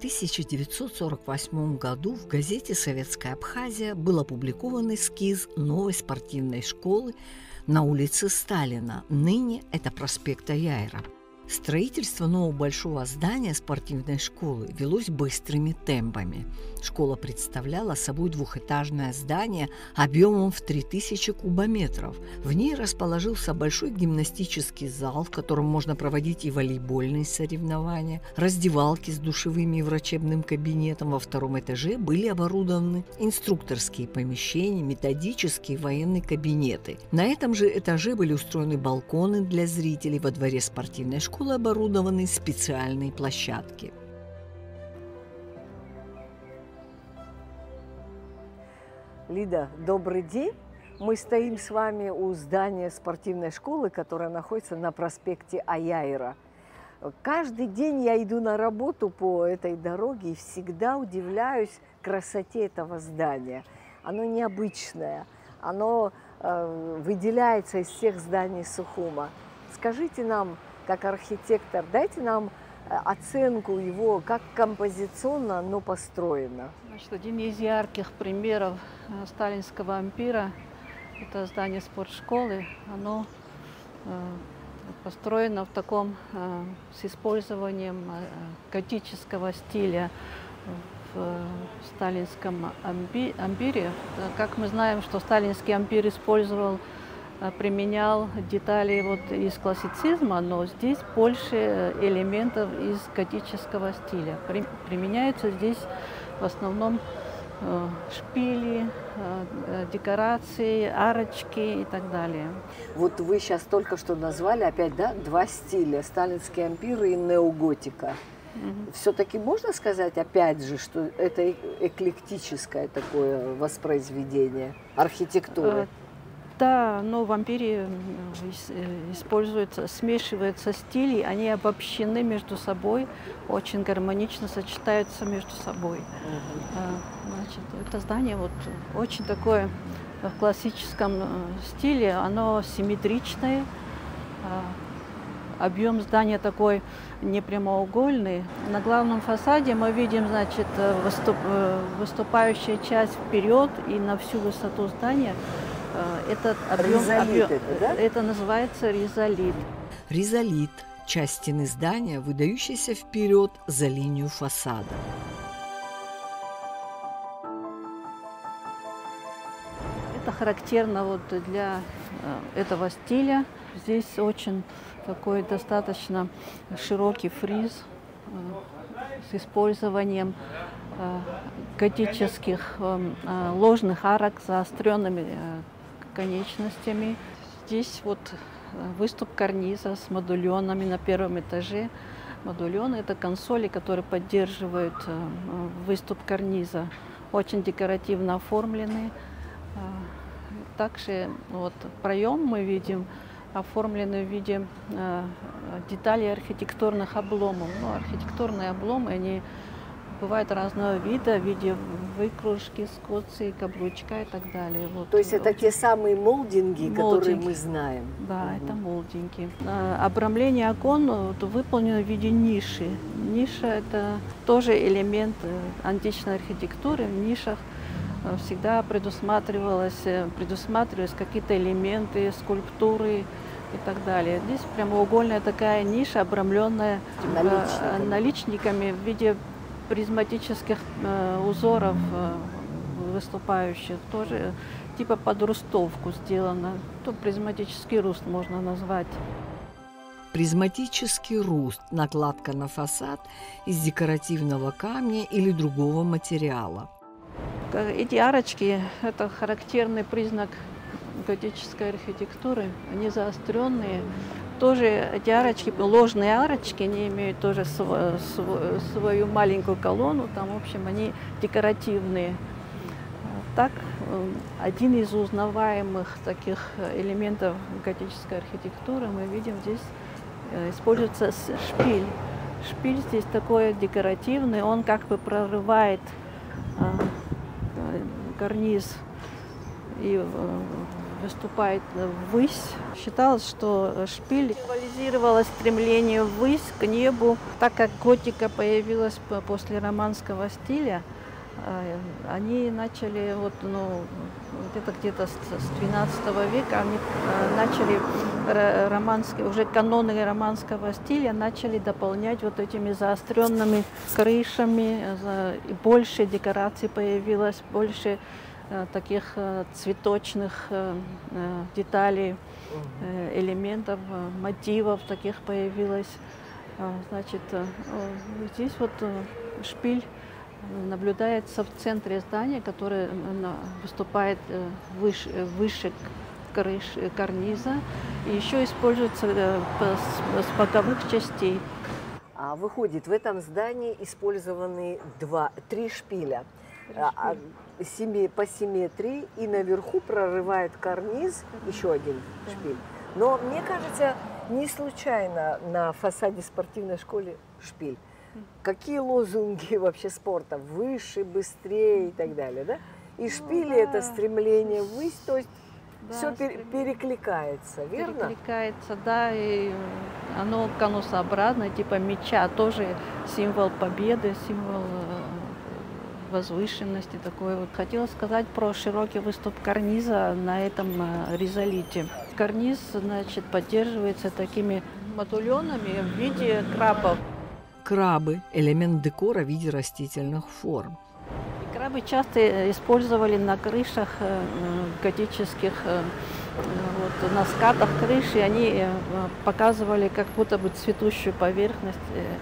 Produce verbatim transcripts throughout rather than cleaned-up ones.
тысяча девятьсот сорок восьмом году в газете «Советская Абхазия» был опубликован эскиз новой спортивной школы на улице Сталина, ныне это проспект Аяйра. Строительство нового большого здания спортивной школы велось быстрыми темпами. Школа представляла собой двухэтажное здание объемом в три тысячи кубометров. В ней расположился большой гимнастический зал, в котором можно проводить и волейбольные соревнования, раздевалки с душевыми и врачебным кабинетом. Во втором этаже были оборудованы инструкторские помещения, методические и военные кабинеты. На этом же этаже были устроены балконы для зрителей. Во дворе спортивной школы оборудованы специальные площадки. Лида, добрый день. Мы стоим с вами у здания спортивной школы, которая находится на проспекте Аяйра. Каждый день я иду на работу по этой дороге и всегда удивляюсь красоте этого здания. Оно необычное, оно э, выделяется из всех зданий Сухума. Скажите нам, как архитектор, дайте нам оценку его, как композиционно оно построено. Значит, один из ярких примеров сталинского ампира – это здание спортшколы. Оно э, построено в таком, э, с использованием э, готического стиля в сталинском ампи, ампире. Как мы знаем, что сталинский ампир использовал применял детали вот из классицизма, но здесь больше элементов из готического стиля. При, применяются здесь в основном э, шпили, э, декорации, арочки и так далее. Вот вы сейчас только что назвали опять, да, два стиля – сталинский ампир и неоготика. Mm-hmm. Все-таки можно сказать, опять же, что это эклектическое такое воспроизведение архитектуры? Да, но в ампире используются, смешиваются стили, они обобщены между собой, очень гармонично сочетаются между собой. Uh-huh. Значит, это здание вот очень такое в классическом стиле, оно симметричное, объем здания такой непрямоугольный. На главном фасаде мы видим, значит, выступ, выступающая часть вперед и на всю высоту здания. Этот объем, ризолит, объем, это, да? Это называется ризолит. Ризолит – часть стены здания, выдающаяся вперед за линию фасада. Это характерно вот для этого стиля. Здесь очень такой достаточно широкий фриз с использованием готических ложных арок с заостренными конечностями. Здесь вот выступ карниза с модульонами на первом этаже. Модульоны – это консоли, которые поддерживают выступ карниза. Очень декоративно оформлены. Также вот проем мы видим оформлены в виде деталей архитектурных обломов. Ну, архитектурные обломы, они бывают разного вида, в виде выкружки, скотцы, каблучка и так далее. Вот. То есть это те самые молдинги, молдинги, которые мы знаем? Да, угу. это молдинги. Обрамление окон вот, выполнено в виде ниши. Ниша – это тоже элемент античной архитектуры. В нишах всегда предусматривалось, предусматривались какие-то элементы, скульптуры и так далее. Здесь прямоугольная такая ниша, обрамленная наличниками, наличниками в виде призматических э, узоров э, выступающих, тоже типа под рустовку сделано. То призматический руст можно назвать. Призматический руст – накладка на фасад из декоративного камня или другого материала. Эти арочки – это характерный признак готической архитектуры. Они заостренные. Тоже эти арочки, ложные арочки, они имеют тоже свою, свою маленькую колонну, там, в общем, они декоративные. Так, один из узнаваемых таких элементов готической архитектуры мы видим здесь, используется шпиль. Шпиль здесь такой декоративный, он как бы прорывает карниз и выступает ввысь. Считалось, что шпиль символизировала стремление ввысь, к небу. Так как готика появилась после романского стиля, они начали, вот, ну, где-то где-то с двенадцатого века, они начали романские, уже каноны романского стиля начали дополнять вот этими заостренными крышами, больше декораций появилось, больше таких цветочных деталей, элементов, мотивов таких появилось. Значит, здесь вот шпиль наблюдается в центре здания, которое выступает выше, выше крыши, карниза, и еще используется с боковых частей. А выходит, в этом здании использованы два, три шпиля. А, семи, по симметрии, и наверху прорывает карниз еще один шпиль. Но мне кажется, не случайно на фасаде спортивной школы шпиль. Какие лозунги вообще спорта? Выше, быстрее и так далее, да? И шпили ну, да. это стремление ввысь, то есть да, все пер перекликается, верно? Перекликается, да, и оно конусообразное, типа меча, тоже символ победы, символ возвышенности такой. Вот хотела сказать про широкий выступ карниза на этом ризолите. Карниз, значит, поддерживается такими модуленами в виде крабов. Крабы – элемент декора в виде растительных форм. И крабы часто использовали на крышах готических, вот, на скатах крыши. Они показывали как будто бы цветущую поверхность.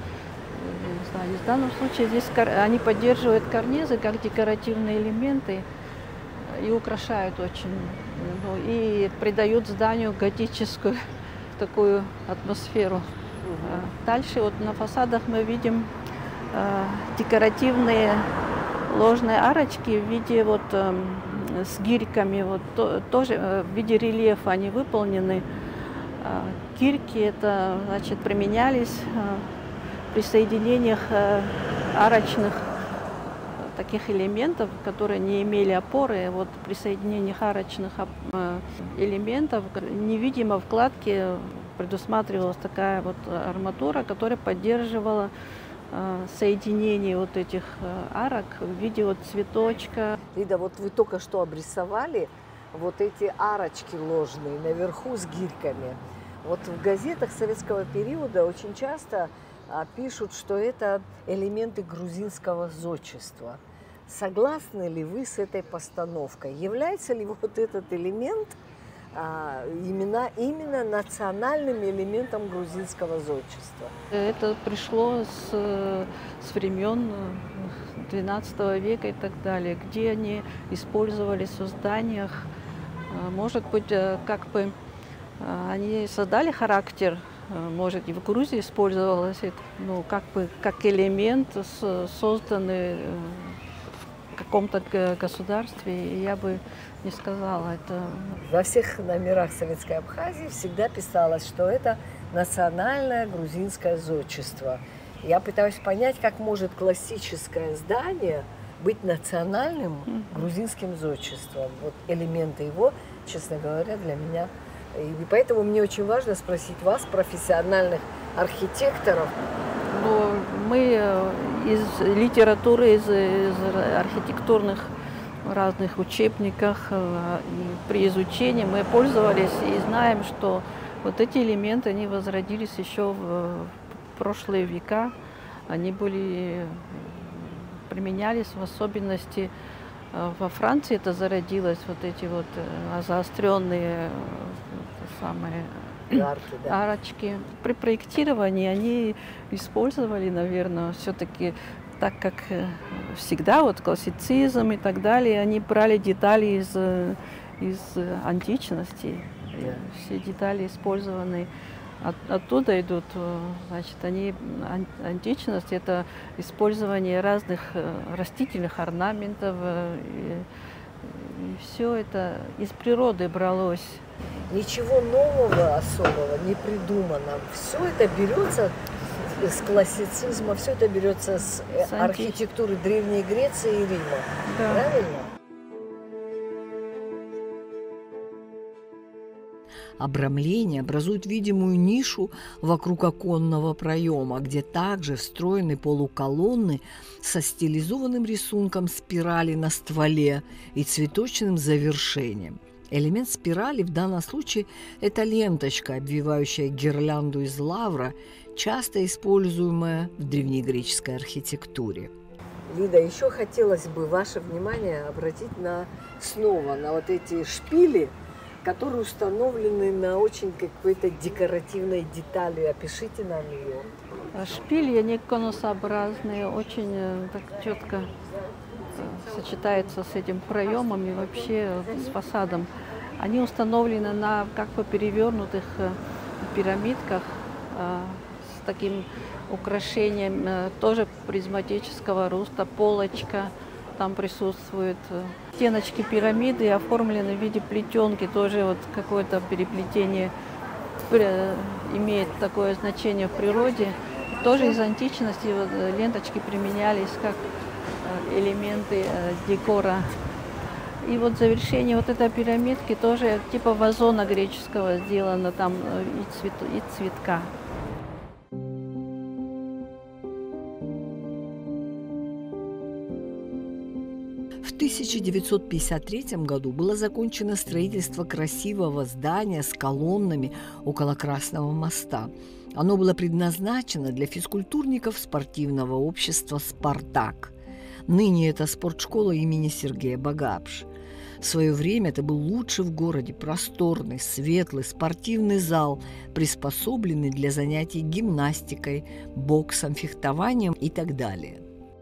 Не знаю, в данном случае здесь они поддерживают карнизы как декоративные элементы и украшают очень, ну, и придают зданию готическую такую атмосферу. Дальше вот на фасадах мы видим э, декоративные ложные арочки в виде вот э, с гирьками, вот то, тоже э, в виде рельефа они выполнены. Э, гирьки это, значит, применялись э, при соединениях э, арочных э, таких элементов, которые не имели опоры. Вот при соединениях арочных э, элементов невидимо вкладки предусматривалась такая вот арматура, которая поддерживала э, соединение вот этих э, арок в виде вот цветочка. Лида, вот вы только что обрисовали вот эти арочки ложные наверху с гирьками. Вот в газетах советского периода очень часто а, пишут, что это элементы грузинского зодчества. Согласны ли вы с этой постановкой? Является ли вот этот элемент А, именно, именно национальным элементом грузинского зодчества? Это пришло с, с времен двенадцатого века и так далее, где они использовались в зданиях. Может быть, как бы они создали характер, может, и в Грузии использовалось это, ну, как бы как элемент, созданный в каком-то государстве, и я бы не сказала это. Во всех номерах Советской Абхазии всегда писалось, что это национальное грузинское зодчество. Я пытаюсь понять, как может классическое здание быть национальным грузинским зодчеством. Вот элементы его, честно говоря, для меня. И поэтому мне очень важно спросить вас, профессиональных архитекторов. Ну, мы из литературы, из, из архитектурных разных учебниках и при изучении мы пользовались и знаем, что вот эти элементы, они возродились еще в прошлые века. Они были, применялись в особенности во Франции, это зародилось, вот эти вот заостренные самые Арки, да. арочки. При проектировании они использовали, наверное, все-таки, так как всегда, вот классицизм и так далее, они брали детали из, из античности. Yeah. Все детали использованы от, оттуда идут, значит, они, античность — это использование разных растительных орнаментов, и, и все это из природы бралось. Ничего нового особого не придумано. Все это берется с классицизма, все это берется с, с архитектуры Древней Греции и Рима. Да. Правильно? Обрамление образует видимую нишу вокруг оконного проема, где также встроены полуколонны со стилизованным рисунком спирали на стволе и цветочным завершением. Элемент спирали в данном случае – это ленточка, обвивающая гирлянду из лавра, часто используемая в древнегреческой архитектуре. Лида, еще хотелось бы ваше внимание обратить на снова на вот эти шпили, которые установлены на очень какой-то декоративной детали. Опишите нам ее. Шпили, они конусообразные, очень так четко сочетаются с этим проемом и вообще с фасадом. Они установлены на как бы перевернутых пирамидках с таким украшением, тоже призматического роста, полочка там присутствует. Стеночки пирамиды оформлены в виде плетенки, тоже вот какое-то переплетение имеет такое значение в природе. Тоже из античности вот, ленточки применялись как элементы декора. И вот завершение вот этой пирамидки тоже типа вазона греческого сделано, там и, цвет, и цветка. В тысяча девятьсот пятьдесят третьем году было закончено строительство красивого здания с колоннами около Красного моста. Оно было предназначено для физкультурников спортивного общества «Спартак». Ныне это спортшкола имени Сергея Багапши. В свое время это был лучший в городе просторный, светлый спортивный зал, приспособленный для занятий гимнастикой, боксом, фехтованием и так далее.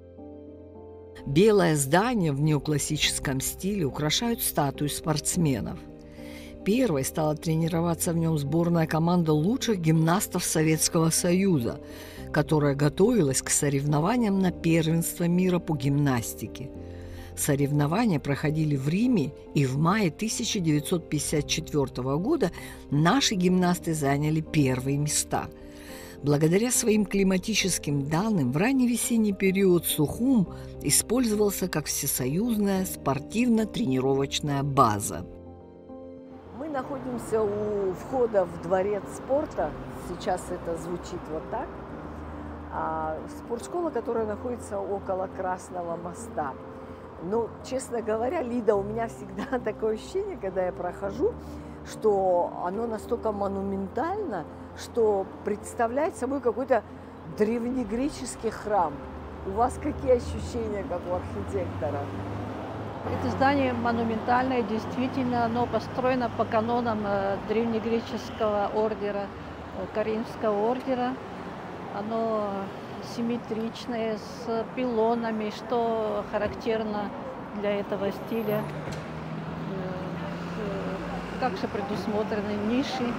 Белое здание в неоклассическом стиле украшают статуи спортсменов. Первой стала тренироваться в нем сборная команда лучших гимнастов Советского Союза, которая готовилась к соревнованиям на первенство мира по гимнастике. Соревнования проходили в Риме, и в мае тысяча девятьсот пятьдесят четвёртого года наши гимнасты заняли первые места. Благодаря своим климатическим данным в ранний весенний период Сухум использовался как всесоюзная спортивно-тренировочная база. Мы находимся у входа в дворец спорта. Сейчас это звучит вот так. А спортшкола, которая находится около Красного моста. Но, честно говоря, Лида, у меня всегда такое ощущение, когда я прохожу, что оно настолько монументально, что представляет собой какой-то древнегреческий храм. У вас какие ощущения, как у архитектора? Это здание монументальное, действительно, оно построено по канонам древнегреческого ордера, Коринфского ордера. Оно симметричное, с пилонами, что характерно для этого стиля. Также предусмотрены ниши.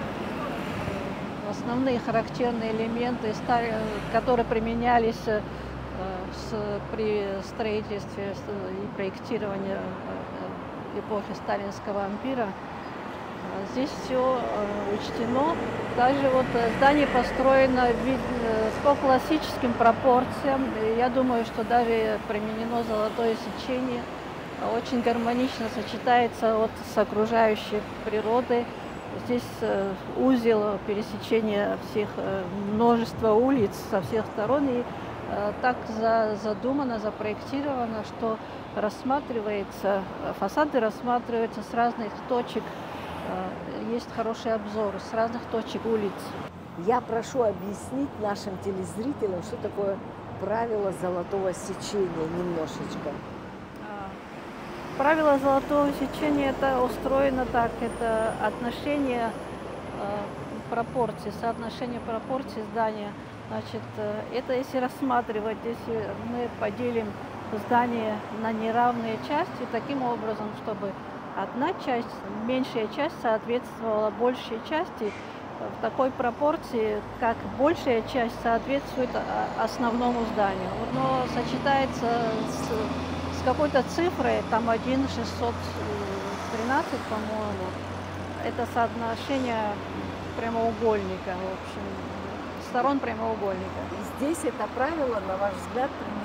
Основные характерные элементы, которые применялись при строительстве и проектировании эпохи сталинского ампира, здесь все учтено. Даже вот здание построено по классическим пропорциям. Я думаю, что даже применено золотое сечение. Очень гармонично сочетается вот с окружающей природой. Здесь узел пересечения всех, множества улиц со всех сторон. И так задумано, запроектировано, что рассматривается, фасады рассматриваются с разных точек. Есть хороший обзор с разных точек улиц. Я прошу объяснить нашим телезрителям, что такое правило золотого сечения немножечко. Правило золотого сечения это устроено так, это отношение пропорций, соотношение пропорций здания. Значит, это если рассматривать, если мы поделим здание на неравные части, таким образом, чтобы одна часть, меньшая часть соответствовала большей части в такой пропорции, как большая часть соответствует основному зданию. Но сочетается с, с какой-то цифрой, там один шестьсот тринадцать, по-моему, это соотношение прямоугольника, в общем, сторон прямоугольника. И здесь это правило, на ваш взгляд, применено?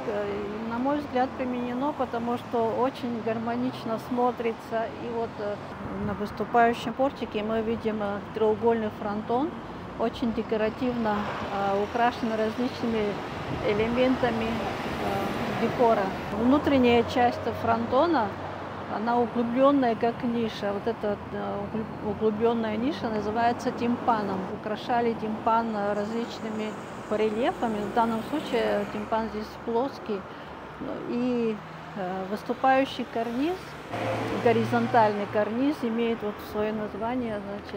И, на мой взгляд, применено, потому что очень гармонично смотрится. И вот на выступающем портике мы видим треугольный фронтон, очень декоративно украшен различными элементами декора. Внутренняя часть фронтона, она углубленная, как ниша. Вот эта углубленная ниша называется тимпаном. Украшали тимпан различными барельефами. В данном случае тимпан здесь плоский. И выступающий карниз, горизонтальный карниз, имеет вот свое название, значит,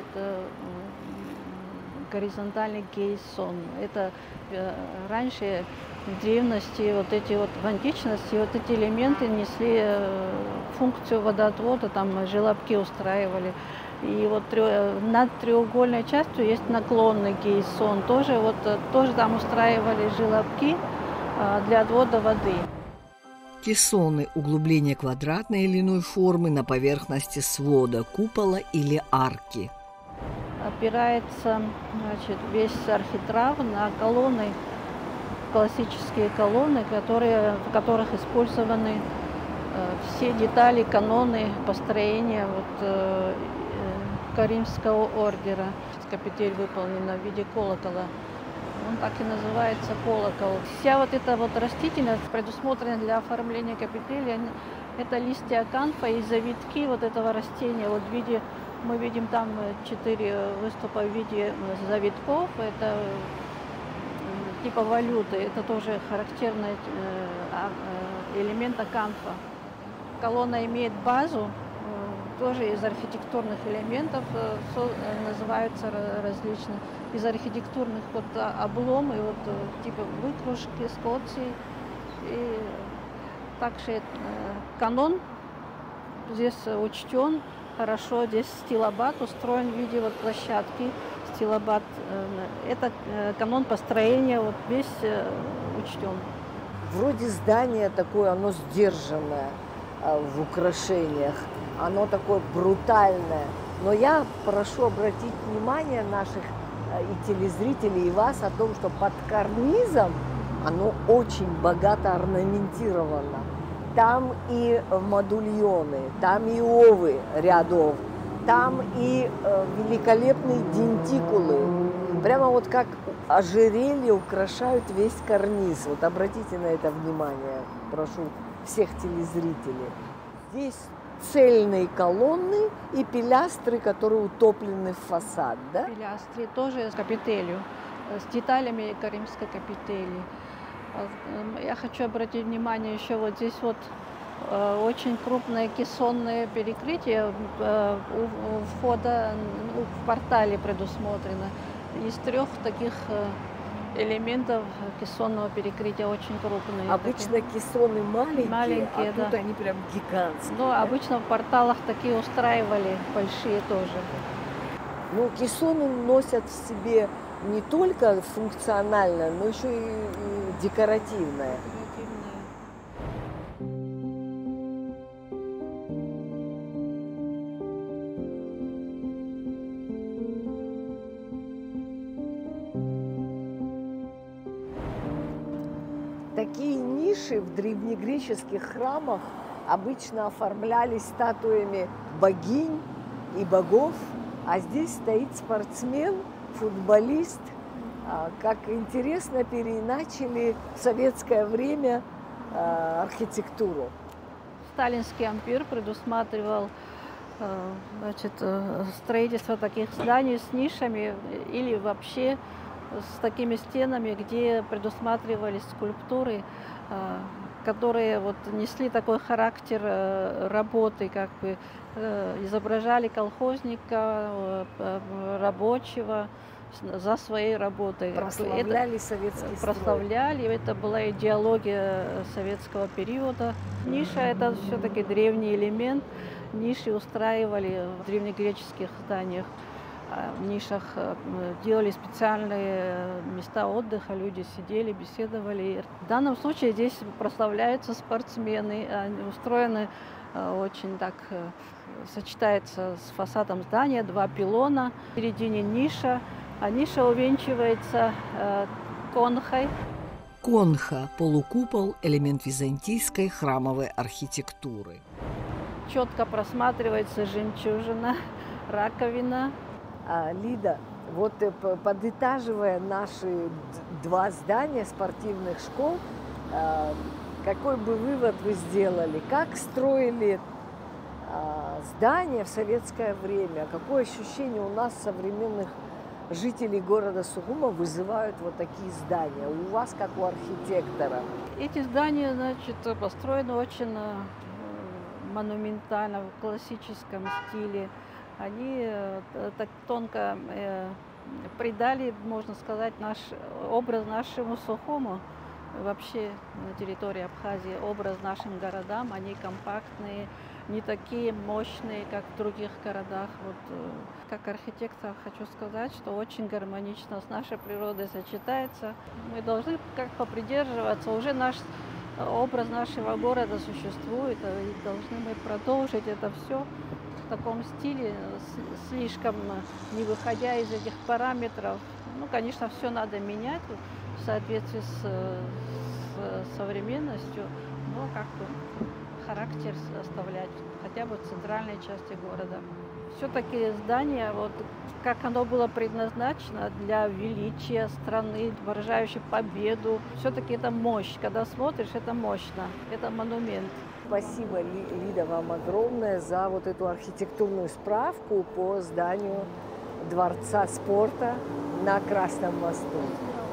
горизонтальный кейсон. Это раньше в древности, вот эти вот, в античности, вот эти элементы несли функцию водоотвода, там желобки устраивали. И вот над треугольной частью есть наклонный кейсон. Тоже, вот, тоже там устраивали желобки для отвода воды. Кессоны – углубление квадратной или иной формы на поверхности свода, купола или арки. Опирается, значит, весь архитрав на колонны, классические колонны, которые, в которых использованы э, все детали, каноны построения вот, э, Каримского ордера. Капитель выполнена в виде колокола. Он так и называется колокол. Вся вот эта вот растительность предусмотрена для оформления капителя. Это листья аканфа и завитки вот этого растения. Вот в виде, мы видим там четыре выступа в виде завитков. Это типа валюты. Это тоже характерный элемент аканфа. Колонна имеет базу, тоже из архитектурных элементов, называются различно. Из архитектурных вот обломы, вот типа выкружки, скотчи. И также канон здесь учтен хорошо. Здесь стилобат устроен в виде вот площадки. Стилобат – это канон построения, вот весь учтен. Вроде здание такое, оно сдержанное в украшениях, оно такое брутальное. Но я прошу обратить внимание наших и телезрителей, и вас о том, что под карнизом оно очень богато орнаментировано. Там и модульоны, там и овы рядов, там и э, великолепные дентикулы. Прямо вот как ожерелье украшают весь карниз. Вот обратите на это внимание, прошу всех телезрителей. Здесь цельные колонны и пилястры, которые утоплены в фасад, да? Пилястры тоже с капителью, с деталями каримской капители. Я хочу обратить внимание еще вот здесь вот э, очень крупное кессонное перекрытие э, у, у входа, ну, в портале предусмотрено. Из трех таких э, элементов кессонного перекрытия очень крупные. Обычно такие. кессоны маленькие, маленькие, а да. тут они прям гигантские. Но обычно в порталах такие устраивали, большие тоже. Ну, кессоны носят в себе не только функциональное, но еще и, и декоративное. Такие ниши в древнегреческих храмах обычно оформлялись статуями богинь и богов, а здесь стоит спортсмен, футболист. Как интересно переиначили в советское время архитектуру. Сталинский ампир предусматривал, значит, строительство таких зданий с нишами или вообще с такими стенами, где предусматривались скульптуры, которые вот несли такой характер работы, как бы изображали колхозника, рабочего за своей работой. Прославляли это, советский строй. Прославляли, это была идеология советского периода. Ниша – это все-таки древний элемент. Ниши устраивали в древнегреческих зданиях. В нишах делали специальные места отдыха, люди сидели, беседовали. В данном случае здесь прославляются спортсмены, они устроены очень так, сочетается с фасадом здания, два пилона, в середине ниша, а ниша увенчивается конхой. Конха – полукупол, элемент византийской храмовой архитектуры. Четко просматривается жемчужина, раковина. А, Лида, вот э, п- подытаживая наши д- два здания спортивных школ, а, какой бы вывод вы сделали? Как строили а, здания в советское время? Какое ощущение у нас, современных жителей города Сухума, вызывают вот такие здания? У вас, как у архитектора? Эти здания, значит, построены очень э, монументально, в классическом стиле. Они э, т- так тонко э, придали, можно сказать, наш образ нашему Сухуму. Вообще на территории Абхазии образ нашим городам. Они компактные, не такие мощные, как в других городах. Вот, э, как архитектор хочу сказать, что очень гармонично с нашей природой сочетается. Мы должны как попридерживаться. Уже наш э, образ нашего города существует, э, и должны мы продолжить это все в таком стиле, с- слишком э, не выходя из этих параметров. Ну, конечно, все надо менять в соответствии с, э, с современностью, но как бы характер оставлять, хотя бы в центральной части города. Все-таки здание, вот как оно было предназначено для величия страны, выражающей победу, все-таки это мощь. Когда смотришь, это мощно, это монумент. Спасибо, Ли- Лида, вам огромное за вот эту архитектурную справку по зданию Дворца спорта на Красном мосту.